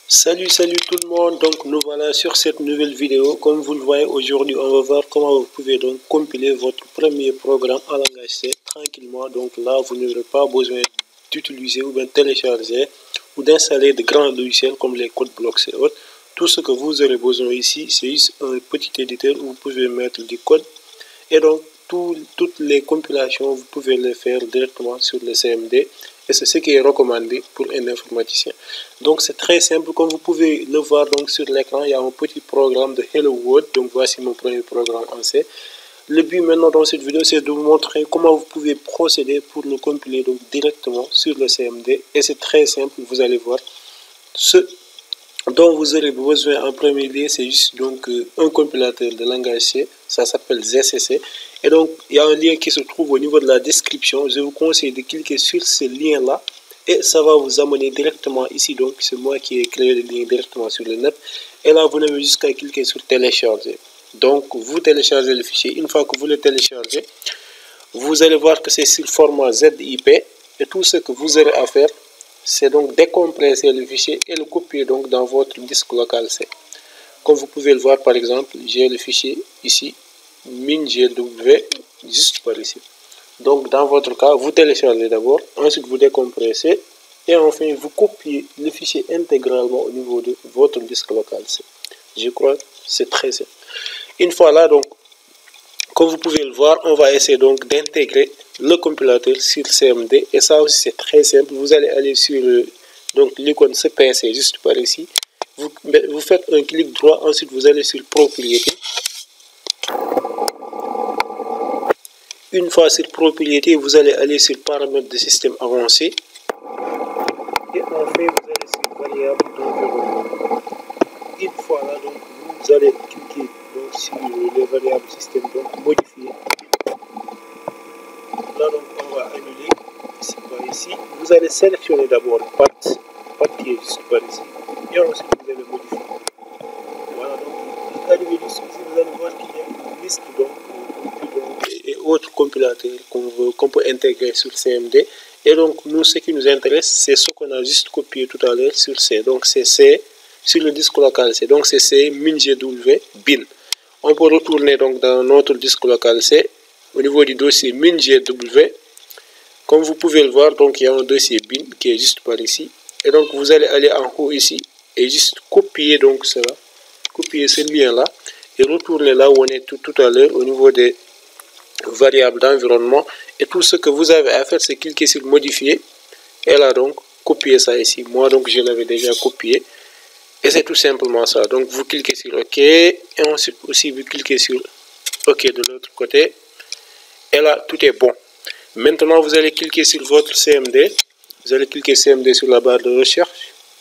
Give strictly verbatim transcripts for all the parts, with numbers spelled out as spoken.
Salut, salut tout le monde, donc nous voilà sur cette nouvelle vidéo. Comme vous le voyez aujourd'hui, on va voir comment vous pouvez donc compiler votre premier programme en langage C tranquillement. Donc là, vous n'aurez pas besoin d'utiliser ou bien télécharger ou d'installer de grands logiciels comme les CodeBlocks et autres. Tout ce que vous aurez besoin ici, c'est juste un petit éditeur où vous pouvez mettre du code. Et donc, tout, toutes les compilations, vous pouvez les faire directement sur le C M D. Et c'est ce qui est recommandé pour un informaticien. Donc, c'est très simple. Comme vous pouvez le voir donc, sur l'écran, il y a un petit programme de Hello World. Donc, voici mon premier programme en C. Le but maintenant dans cette vidéo, c'est de vous montrer comment vous pouvez procéder pour le compiler donc, directement sur le C M D. Et c'est très simple, vous allez voir. Ce dont vous aurez besoin en premier lieu, c'est juste donc euh, un compilateur de langage C, ça s'appelle Z C C. Et donc, il y a un lien qui se trouve au niveau de la description. Je vous conseille de cliquer sur ce lien-là et ça va vous amener directement ici. Donc, c'est moi qui ai créé le lien directement sur le net. Et là, vous n'avez juste qu'à cliquer sur télécharger. Donc, vous téléchargez le fichier. Une fois que vous le téléchargez, vous allez voir que c'est sur format Z I P. Et tout ce que vous aurez à faire, c'est donc décompresser le fichier et le copier donc dans votre disque local C. Comme vous pouvez le voir par exemple, j'ai le fichier ici, min.gw, juste par ici. Donc dans votre cas, vous téléchargez d'abord, ensuite vous décompressez et enfin vous copiez le fichier intégralement au niveau de votre disque local C. Je crois que c'est très simple. Une fois là, donc, comme vous pouvez le voir, on va essayer donc d'intégrer le compilateur sur C M D. Et ça aussi, c'est très simple. Vous allez aller sur donc l'icône C P C juste par ici. Vous, vous faites un clic droit. Ensuite, vous allez sur Propriété. Une fois sur Propriété, vous allez aller sur Paramètres de système avancé. Et enfin, vous allez sur Variable d'environnement. Une fois là, donc, vous allez cliquer donc, sur les variables système, donc modifier. Là, donc, on va annuler ici par ici. Vous allez sélectionner d'abord Path, Path qui est juste par ici. Et ensuite, vous allez modifier. Voilà, donc, vous arrivez ici, vous allez voir qu'il y a une liste donc, et autres compilateurs qu'on qu'on peut intégrer sur C M D. Et donc, nous, ce qui nous intéresse, c'est ce qu'on a juste copié tout à l'heure sur C. Donc, c'est C sur le disque local C. Donc, c'est C min.gw bin. On peut retourner donc dans notre disque local C. Au niveau du dossier min.gw, comme vous pouvez le voir, donc il y a un dossier bin qui est juste par ici. Et donc vous allez aller en haut ici et juste copier donc cela, copier ce lien là et retourner là où on est tout, tout à l'heure au niveau des variables d'environnement. Et tout ce que vous avez à faire, c'est cliquer sur modifier et là donc copier ça ici. Moi donc je l'avais déjà copié et c'est tout simplement ça. Donc vous cliquez sur OK et ensuite aussi vous cliquez sur OK de l'autre côté. Et là, tout est bon. Maintenant, vous allez cliquer sur votre C M D. Vous allez cliquer C M D sur la barre de recherche.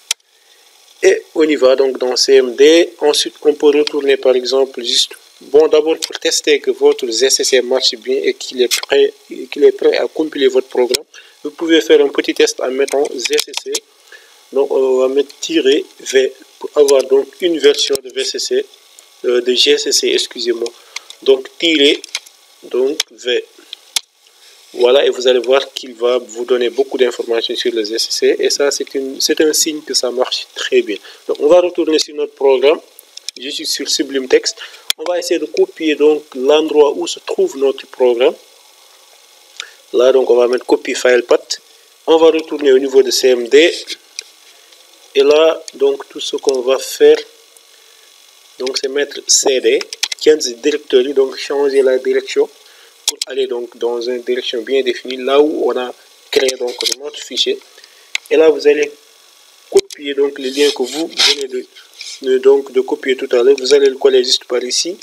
Et on y va donc dans C M D. Ensuite, on peut retourner par exemple juste... Bon, d'abord pour tester que votre Z C C marche bien et qu'il est prêt, qu'il est prêt à compiler votre programme, vous pouvez faire un petit test en mettant Z C C. Donc, on va mettre tiret V pour avoir donc une version de V C C, euh, de G C C, excusez-moi. Donc, tiret donc V. Voilà, et vous allez voir qu'il va vous donner beaucoup d'informations sur le Z C C. Et ça, c'est un signe que ça marche très bien. Donc, on va retourner sur notre programme. Je suis sur Sublime Text. On va essayer de copier donc l'endroit où se trouve notre programme. Là, donc, on va mettre copy file path. On va retourner au niveau de C M D. Et là, donc, tout ce qu'on va faire, donc, c'est mettre C D, change directory, donc changer la direction pour aller donc dans une direction bien définie, là où on a créé donc notre fichier. Et là, vous allez copier donc le lien que vous venez de, de, donc, de copier tout à l'heure. Vous allez le coller juste par ici.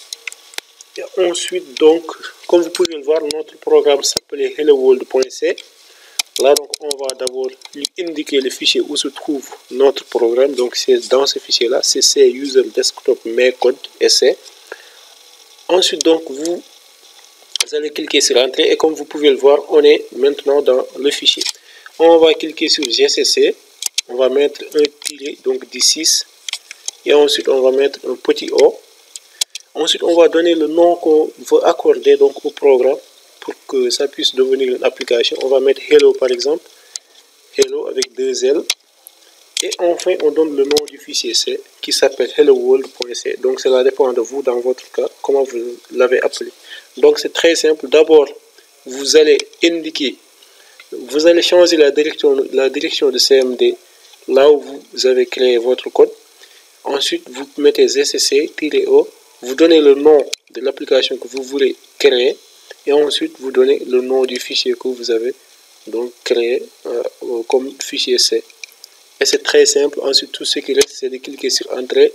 Et ensuite, donc, comme vous pouvez le voir, notre programme s'appelait hello world.c. Là, donc, on va d'abord lui indiquer le fichier où se trouve notre programme. Donc, c'est dans ce fichier-là, c'est C user desktop mais code essai. Ensuite, donc, vous, vous allez cliquer sur Entrée et comme vous pouvez le voir, on est maintenant dans le fichier. On va cliquer sur G C C. On va mettre un tiret, donc D six. Et ensuite, on va mettre un petit O. Ensuite, on va donner le nom qu'on veut accorder donc, au programme pour que ça puisse devenir une application. On va mettre Hello par exemple. Hello avec deux L. Et enfin, on donne le nom du fichier C qui s'appelle hello world point c. Donc, cela dépend de vous, dans votre cas, comment vous l'avez appelé. Donc, c'est très simple. D'abord, vous allez indiquer, vous allez changer la direction, la direction de C M D là où vous avez créé votre code. Ensuite, vous mettez gcc-o, vous donnez le nom de l'application que vous voulez créer et ensuite vous donnez le nom du fichier que vous avez donc créé euh, comme fichier C. Et c'est très simple. Ensuite, tout ce qui reste, c'est de cliquer sur Entrée.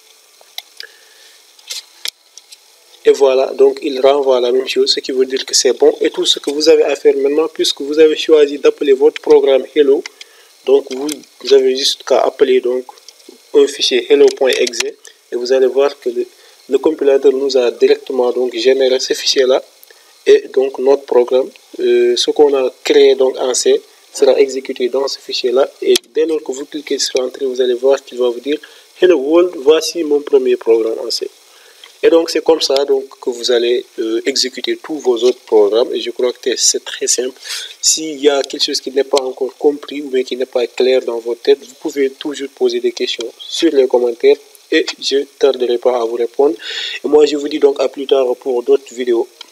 Et voilà, donc il renvoie la même chose, ce qui veut dire que c'est bon. Et tout ce que vous avez à faire maintenant, puisque vous avez choisi d'appeler votre programme Hello, donc vous, vous avez juste qu'à appeler donc un fichier hello.exe et vous allez voir que le, le compilateur nous a directement donc généré ce fichier-là. Et donc notre programme, euh, ce qu'on a créé donc en C, sera exécuté dans ce fichier-là. Et dès lors que vous cliquez sur Entrée, vous allez voir qu'il va vous dire Hello World, voici mon premier programme en C. Et donc c'est comme ça donc que vous allez euh, exécuter tous vos autres programmes. Et je crois que c'est très simple. S'il y a quelque chose qui n'est pas encore compris ou bien qui n'est pas clair dans votre tête, vous pouvez toujours poser des questions sur les commentaires et je ne tarderai pas à vous répondre. Et moi je vous dis donc à plus tard pour d'autres vidéos.